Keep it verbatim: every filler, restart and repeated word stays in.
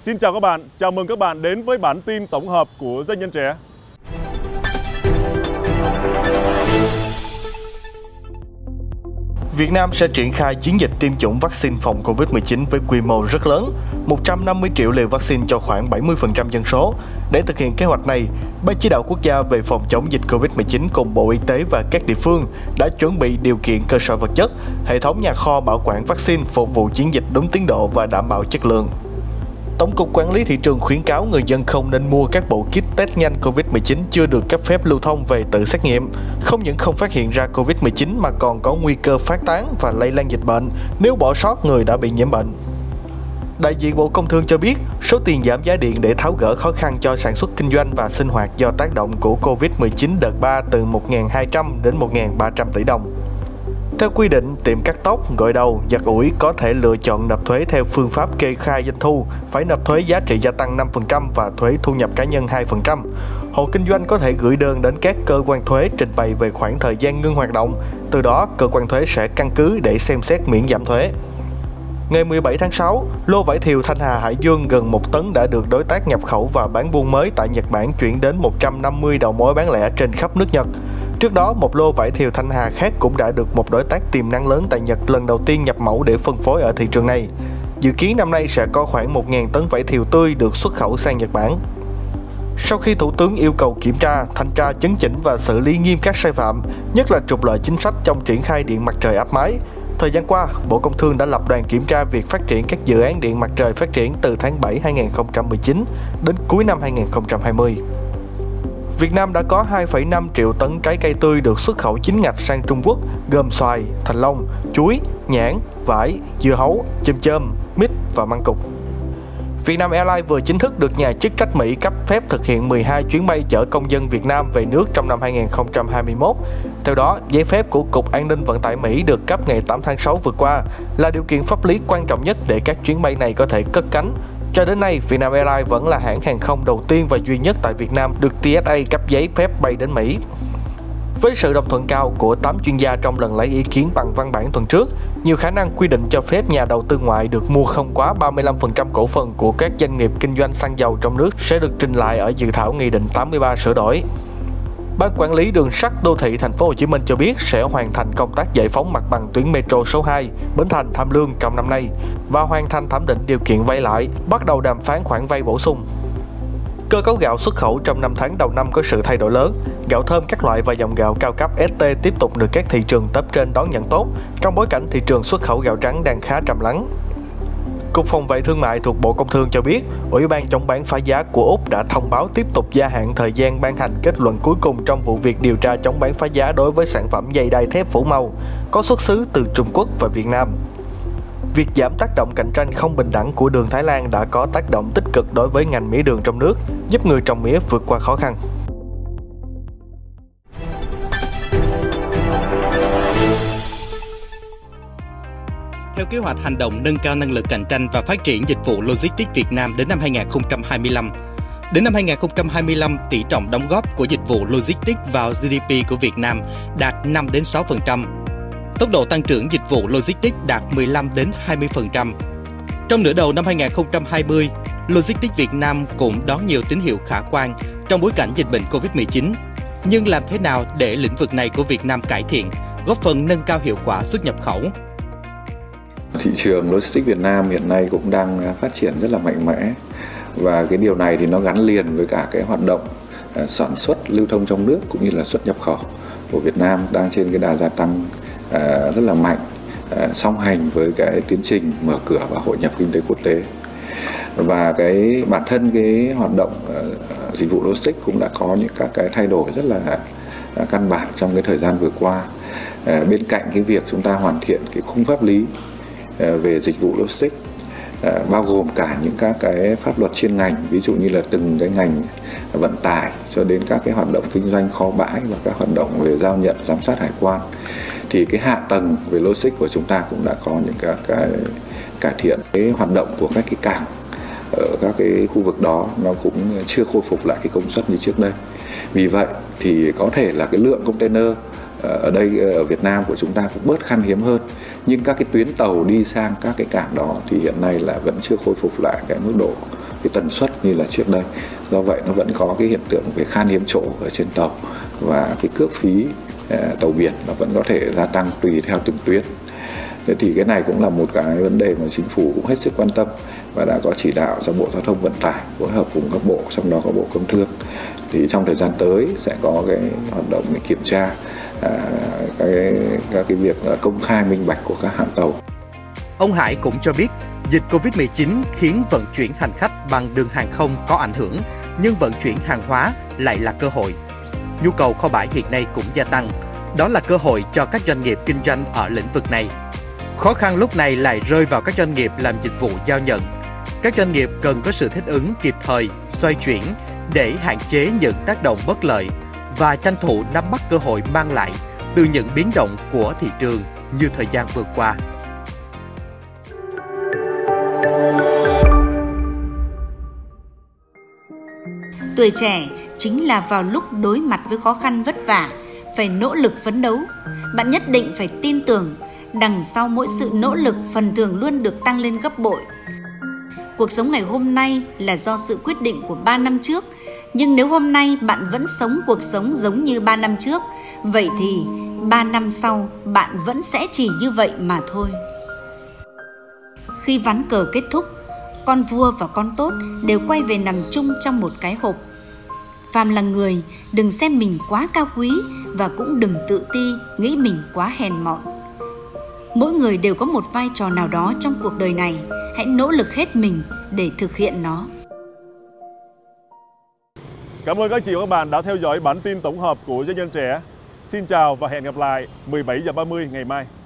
Xin chào các bạn, chào mừng các bạn đến với bản tin tổng hợp của Doanh nhân trẻ. Việt Nam sẽ triển khai chiến dịch tiêm chủng vaccine phòng Covid mười chín với quy mô rất lớn, một trăm năm mươi triệu liều vaccine cho khoảng bảy mươi phần trăm dân số. Để thực hiện kế hoạch này, Ban Chỉ đạo Quốc gia về phòng chống dịch Covid mười chín cùng Bộ Y tế và các địa phương đã chuẩn bị điều kiện cơ sở vật chất, hệ thống nhà kho bảo quản vaccine phục vụ chiến dịch đúng tiến độ và đảm bảo chất lượng. Tổng cục Quản lý Thị trường khuyến cáo người dân không nên mua các bộ kit test nhanh Covid mười chín chưa được cấp phép lưu thông về tự xét nghiệm. Không những không phát hiện ra Covid mười chín mà còn có nguy cơ phát tán và lây lan dịch bệnh nếu bỏ sót người đã bị nhiễm bệnh. Đại diện Bộ Công Thương cho biết, số tiền giảm giá điện để tháo gỡ khó khăn cho sản xuất kinh doanh và sinh hoạt do tác động của Covid mười chín đợt ba từ một nghìn hai trăm đến một nghìn ba trăm tỷ đồng. Theo quy định, tiệm cắt tóc, gội đầu, giặt ủi có thể lựa chọn nộp thuế theo phương pháp kê khai doanh thu, phải nộp thuế giá trị gia tăng năm phần trăm và thuế thu nhập cá nhân hai phần trăm. Hộ kinh doanh có thể gửi đơn đến các cơ quan thuế trình bày về khoảng thời gian ngưng hoạt động, từ đó cơ quan thuế sẽ căn cứ để xem xét miễn giảm thuế. Ngày mười bảy tháng sáu, lô vải thiều Thanh Hà Hải Dương gần một tấn đã được đối tác nhập khẩu và bán buôn mới tại Nhật Bản chuyển đến một trăm năm mươi đầu mối bán lẻ trên khắp nước Nhật. Trước đó, một lô vải thiều Thanh Hà khác cũng đã được một đối tác tiềm năng lớn tại Nhật lần đầu tiên nhập mẫu để phân phối ở thị trường này. Dự kiến năm nay sẽ có khoảng một nghìn tấn vải thiều tươi được xuất khẩu sang Nhật Bản. Sau khi Thủ tướng yêu cầu kiểm tra, thanh tra, chấn chỉnh và xử lý nghiêm các sai phạm, nhất là trục lợi chính sách trong triển khai điện mặt trời áp mái, thời gian qua, Bộ Công Thương đã lập đoàn kiểm tra việc phát triển các dự án điện mặt trời phát triển từ tháng bảy năm hai nghìn không trăm mười chín đến cuối năm hai nghìn không trăm hai mươi. Việt Nam đã có hai phẩy năm triệu tấn trái cây tươi được xuất khẩu chính ngạch sang Trung Quốc, gồm xoài, thanh long, chuối, nhãn, vải, dưa hấu, chôm chôm, mít và măng cụt. Vietnam Airlines vừa chính thức được nhà chức trách Mỹ cấp phép thực hiện mười hai chuyến bay chở công dân Việt Nam về nước trong năm hai nghìn không trăm hai mươi mốt. Theo đó, giấy phép của Cục An ninh Vận tải Mỹ được cấp ngày tám tháng sáu vừa qua là điều kiện pháp lý quan trọng nhất để các chuyến bay này có thể cất cánh. Cho đến nay, Vietnam Airlines vẫn là hãng hàng không đầu tiên và duy nhất tại Việt Nam được tê ét a cấp giấy phép bay đến Mỹ. Với sự đồng thuận cao của tám chuyên gia trong lần lấy ý kiến bằng văn bản tuần trước, nhiều khả năng quy định cho phép nhà đầu tư ngoại được mua không quá ba mươi lăm phần trăm cổ phần của các doanh nghiệp kinh doanh xăng dầu trong nước sẽ được trình lại ở dự thảo Nghị định tám mươi ba sửa đổi. Ban Quản lý Đường sắt Đô thị Thành phố Hồ Chí Minh cho biết sẽ hoàn thành công tác giải phóng mặt bằng tuyến metro số hai Bến Thành Tham Lương trong năm nay và hoàn thành thẩm định điều kiện vay lại, bắt đầu đàm phán khoản vay bổ sung. Cơ cấu gạo xuất khẩu trong năm tháng đầu năm có sự thay đổi lớn. Gạo thơm các loại và dòng gạo cao cấp ét tê tiếp tục được các thị trường top trên đón nhận tốt, trong bối cảnh thị trường xuất khẩu gạo trắng đang khá trầm lắng. Cục Phòng vệ Thương mại thuộc Bộ Công Thương cho biết, Ủy ban chống bán phá giá của Úc đã thông báo tiếp tục gia hạn thời gian ban hành kết luận cuối cùng trong vụ việc điều tra chống bán phá giá đối với sản phẩm giày đai thép phủ màu có xuất xứ từ Trung Quốc và Việt Nam. Việc giảm tác động cạnh tranh không bình đẳng của đường Thái Lan đã có tác động tích cực đối với ngành mía đường trong nước, giúp người trồng mía vượt qua khó khăn. Theo kế hoạch hành động nâng cao năng lực cạnh tranh và phát triển dịch vụ logistics Việt Nam đến năm hai nghìn không trăm hai mươi lăm. Đến năm hai nghìn không trăm hai mươi lăm, tỷ trọng đóng góp của dịch vụ logistics vào giê đê pê của Việt Nam đạt năm đến sáu phần trăm. Tốc độ tăng trưởng dịch vụ logistics đạt mười lăm đến hai mươi phần trăm. Trong nửa đầu năm hai nghìn không trăm hai mươi, logistics Việt Nam cũng đón nhiều tín hiệu khả quan trong bối cảnh dịch bệnh Covid mười chín. Nhưng làm thế nào để lĩnh vực này của Việt Nam cải thiện, góp phần nâng cao hiệu quả xuất nhập khẩu? Thị trường logistics Việt Nam hiện nay cũng đang phát triển rất là mạnh mẽ, và cái điều này thì nó gắn liền với cả cái hoạt động sản xuất lưu thông trong nước cũng như là xuất nhập khẩu của Việt Nam đang trên cái đà gia tăng rất là mạnh, song hành với cái tiến trình mở cửa và hội nhập kinh tế quốc tế. Và cái bản thân cái hoạt động dịch vụ logistics cũng đã có những các cái thay đổi rất là căn bản trong cái thời gian vừa qua. Bên cạnh cái việc chúng ta hoàn thiện cái khung pháp lý về dịch vụ logistics, bao gồm cả những các cái pháp luật chuyên ngành, ví dụ như là từng cái ngành vận tải cho đến các cái hoạt động kinh doanh kho bãi và các hoạt động về giao nhận, giám sát hải quan, thì cái hạ tầng về logistics của chúng ta cũng đã có những các cái cải thiện. Cái hoạt động của các cái cảng ở các cái khu vực đó nó cũng chưa khôi phục lại cái công suất như trước đây. Vì vậy thì có thể là cái lượng container ở đây ở Việt Nam của chúng ta cũng bớt khan hiếm hơn, nhưng các cái tuyến tàu đi sang các cái cảng đó thì hiện nay là vẫn chưa khôi phục lại cái mức độ cái tần suất như là trước đây. Do vậy nó vẫn có cái hiện tượng về khan hiếm chỗ ở trên tàu, và cái cước phí tàu biển nó vẫn có thể gia tăng tùy theo từng tuyến. Thế thì cái này cũng là một cái vấn đề mà chính phủ cũng hết sức quan tâm và đã có chỉ đạo cho Bộ Giao thông Vận tải phối hợp cùng các bộ, trong đó có Bộ Công Thương. Thì trong thời gian tới sẽ có cái hoạt động để kiểm tra à, cái, các cái việc công khai minh bạch của các hãng tàu. Ông Hải cũng cho biết, dịch Covid mười chín khiến vận chuyển hành khách bằng đường hàng không có ảnh hưởng, nhưng vận chuyển hàng hóa lại là cơ hội. Nhu cầu kho bãi hiện nay cũng gia tăng, đó là cơ hội cho các doanh nghiệp kinh doanh ở lĩnh vực này. Khó khăn lúc này lại rơi vào các doanh nghiệp làm dịch vụ giao nhận. Các doanh nghiệp cần có sự thích ứng kịp thời, xoay chuyển để hạn chế những tác động bất lợi và tranh thủ nắm bắt cơ hội mang lại từ những biến động của thị trường như thời gian vừa qua. Tuổi trẻ chính là vào lúc đối mặt với khó khăn vất vả, phải nỗ lực phấn đấu. Bạn nhất định phải tin tưởng, đằng sau mỗi sự nỗ lực phần thưởng luôn được tăng lên gấp bội. Cuộc sống ngày hôm nay là do sự quyết định của ba năm trước, nhưng nếu hôm nay bạn vẫn sống cuộc sống giống như ba năm trước, vậy thì ba năm sau bạn vẫn sẽ chỉ như vậy mà thôi. Khi ván cờ kết thúc, con vua và con tốt đều quay về nằm chung trong một cái hộp. Phàm là người, đừng xem mình quá cao quý và cũng đừng tự ti, nghĩ mình quá hèn mọn. Mỗi người đều có một vai trò nào đó trong cuộc đời này, hãy nỗ lực hết mình để thực hiện nó. Cảm ơn các chị và các bạn đã theo dõi bản tin tổng hợp của Doanh nhân trẻ. Xin chào và hẹn gặp lại mười bảy giờ ba mươi ngày mai.